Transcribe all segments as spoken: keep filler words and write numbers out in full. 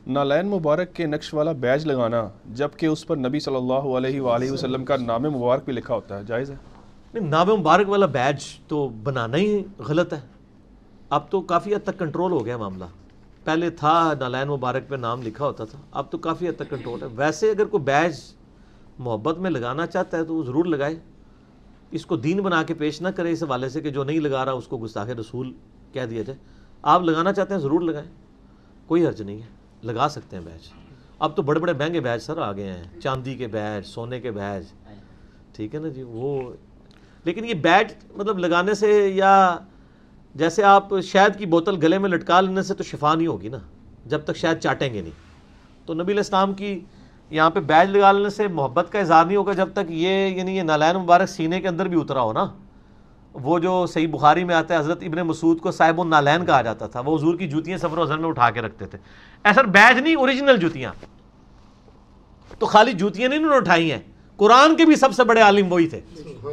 نالین مبارک کے نقش والا بیج لگانا جبکہ اس پر نبی صلی اللہ علیہ وآلہ وسلم کا نام مبارک بھی لکھا ہوتا ہے، جائز ہے؟ نہیں، نام مبارک والا بیج تو بنانا ہی غلط ہے. اب تو کافی حد تک کنٹرول ہو گیا معاملہ. پہلے تھا نالین مبارک پہ نام لکھا ہوتا تھا، اب تو کافی حد تک کنٹرول ہے. ویسے اگر کوئی بیج محبت میں لگانا چاہتا ہے تو وہ ضرور لگائے. اس کو دین بنا کے پیش نہ کرے اس حوالے سے کہ جو نہیں لگا رہا اس کو گستاخ رسول کہہ دیا جائے. آپ لگانا چاہتے ہیں ضرور لگائیں، کوئی حرج نہیں ہے، لگا سکتے ہیں بیج. اب تو بڑے بڑے مہنگے بیج سر آ گئے ہیں، چاندی کے بیج، سونے کے بیج، ٹھیک ہے نا جی. وہ لیکن یہ بیج مطلب لگانے سے، یا جیسے آپ شہد کی بوتل گلے میں لٹکا لینے سے تو شفا نہیں ہوگی نا جب تک شہد چاٹیں گے نہیں. تو نبی علیہ السلام کی یہاں پہ بیج لگا لینے سے محبت کا اظہار نہیں ہوگا جب تک یہ یعنی یہ نالین مبارک سینے کے اندر بھی اترا ہو نا. وہ جو صحیح بخاری میں آتا ہے حضرت ابن مسعود کو صاحب النالین کہا جاتا تھا، وہ حضور کی جوتیاں سفر و حضر میں اٹھا کے رکھتے تھے. ایسا بیج نہیں، اوریجنل جوتیاں. تو خالی جوتیاں نہیں انہوں نے اٹھائی ہیں، قرآن کے بھی سب سے بڑے عالم وہی تھے.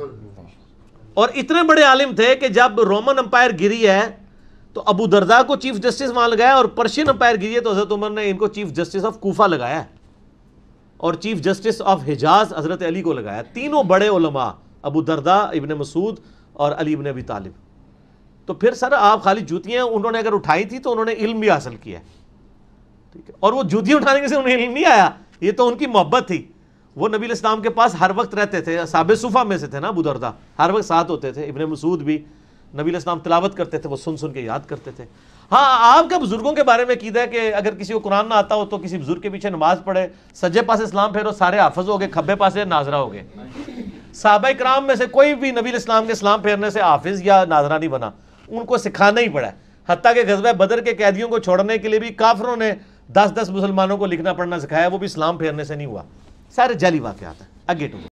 اور اتنے بڑے عالم تھے کہ جب رومن امپائر گری ہے تو ابو درداء کو چیف جسٹس وہاں لگایا، اور پرشین امپائر گری ہے تو حضرت عمر نے ان کو چیف جسٹس آف کوفہ لگایا، اور چیف جسٹس آف حجاز حضرت علی کو لگایا. تینوں بڑے علماء، ابو درداء، ابن مسعود اور علی ابن ابی طالب. تو پھر سر آپ خالی جوتیاں انہوں نے اگر اٹھائی تھی تو انہوں نے علم بھی حاصل کیا ہے، ٹھیک ہے. اور وہ جوتیاں اٹھانے سے انہیں علم نہیں آیا، یہ تو ان کی محبت تھی. وہ نبی علیہ السلام کے پاس ہر وقت رہتے تھے، اصحاب صفہ میں سے تھے نا ابو درداء، ہر وقت ساتھ ہوتے تھے. ابن مسعود بھی، نبی علیہ السلام تلاوت کرتے تھے، وہ سن سن کے یاد کرتے تھے. ہاں، آپ کا بزرگوں کے بارے میں عقیدہ ہے کہ اگر کسی کو قرآن نہ آتا ہو تو کسی بزرگ کے پیچھے نماز پڑھے، سجے پاسے اسلام پھیرو، سارے حافظ ہو گئے، کھبے پاسے ناظرہ ہو گئے. صحابہ کرام میں سے کوئی بھی نبی علیہ السلام کے اسلام پھیرنے سے حافظ یا ناظرہ نہیں بنا، ان کو سکھانا ہی پڑا ہے. حتیٰ کہ غزوہ بدر کے قیدیوں کو چھوڑنے کے لیے بھی کافروں نے دس دس مسلمانوں کو لکھنا پڑھنا سکھایا، وہ بھی اسلام پھیرنے سے نہیں ہوا. سارے جعلی واقعات ہیں. آگے ٹو